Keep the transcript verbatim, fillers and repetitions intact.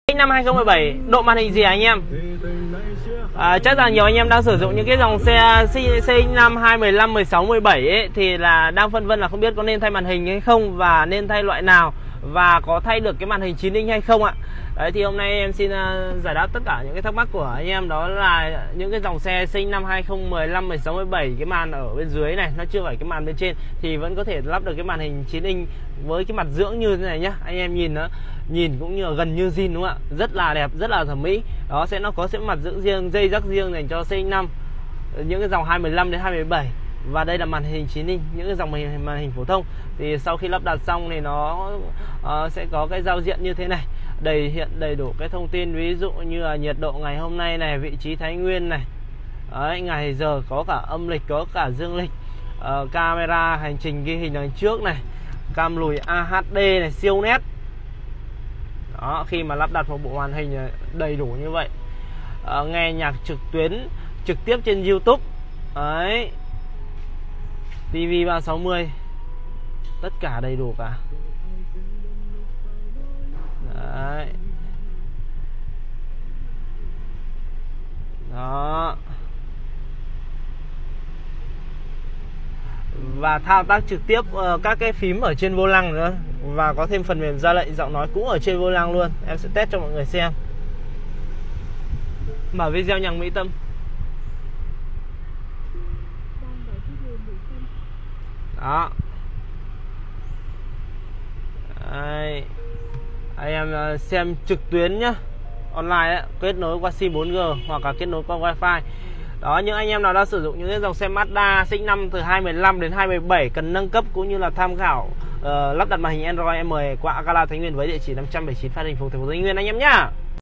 Năm hai không một bảy, độ màn hình gì hả anh em? À, chắc là nhiều anh em đang sử dụng những cái dòng xe xê ích năm hai, mười lăm, mười sáu, mười bảy ấy, thì là đang phân vân là không biết có nên thay màn hình hay không, và nên thay loại nào, và có thay được cái màn hình chín inch hay không ạ. Đấy thì hôm nay em xin uh, giải đáp tất cả những cái thắc mắc của anh em, đó là những cái dòng xe xê ích năm hai không một lăm, mười sáu, mười bảy, cái màn ở bên dưới này nó chưa phải cái màn bên trên thì vẫn có thể lắp được cái màn hình chín inch với cái mặt dưỡng như thế này nhá. Anh em nhìn nó nhìn cũng như là gần như zin đúng không ạ? Rất là đẹp, rất là thẩm mỹ. Đó sẽ nó có sẽ mặt dưỡng riêng, dây rắc riêng dành cho xê ích năm, những cái dòng hai mười lăm đến hai mươi bảy. Và đây là màn hình chín inch, những cái dòng màn hình, màn hình phổ thông. Thì sau khi lắp đặt xong thì nó uh, sẽ có cái giao diện như thế này, đầy hiện đầy đủ cái thông tin, ví dụ như là nhiệt độ ngày hôm nay này, vị trí Thái Nguyên này, đấy, ngày giờ, có cả âm lịch, có cả dương lịch, uh, camera hành trình ghi hình đằng trước này, cam lùi a hát đê này, siêu nét. Đó, khi mà lắp đặt một bộ màn hình đầy đủ như vậy, uh, nghe nhạc trực tuyến trực tiếp trên YouTube, đấy, tivi ba sáu mươi, tất cả đầy đủ cả. Đấy. Đó. Và thao tác trực tiếp uh, các cái phím ở trên vô lăng nữa, và có thêm phần mềm ra lệnh giọng nói cũng ở trên vô lăng luôn. Em sẽ test cho mọi người xem. Mở video nhạc Mỹ Tâm. Đó. Đây. Anh em xem trực tuyến nhá, online ấy, kết nối qua sim bốn G hoặc là kết nối qua wifi. Đó, những anh em nào đang sử dụng những cái dòng xe Mazda xê ích năm từ hai mười lăm đến hai mươi bảy cần nâng cấp cũng như là tham khảo uh, lắp đặt màn hình Android, em mời qua Agala Thái Nguyên với địa chỉ năm trăm bảy mươi chín Phan Đình Phùng, thành phố Thái Nguyên anh em nhá.